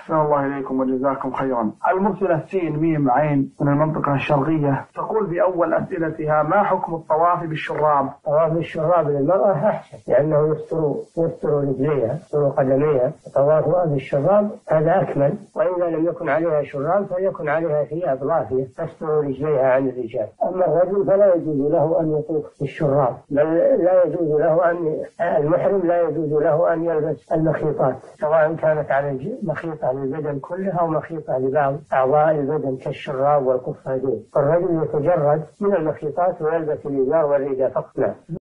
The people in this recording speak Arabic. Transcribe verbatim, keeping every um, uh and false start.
أحسن الله إليكم وجزاكم خيرا. المرسلة سين ميم عين من المنطقة الشرقية تقول بأول أسئلتها: ما حكم الطواف بالشراب؟ طواف بالشراب للمرأة أحسن، لأنه يستر يستر رجليها يستر قدميها. طوافها بالشراب هذا أكمل، وإذا لم يكن عليها شراب فليكن عليها ثياب رافية تستر رجليها عن الرجال. أما الرجل فلا يجوز له أن يطوف بالشراب، بل لا يجوز له أن المحرم لا يجوز له أن يلبس المخيطات، سواء كانت على مخيطة للبدن كله أو مخيطة لبعض أعضاء البدن كالشراب والقفازين. الرجل يتجرد من المخيطات ويلبس الإزار والرداء فقط.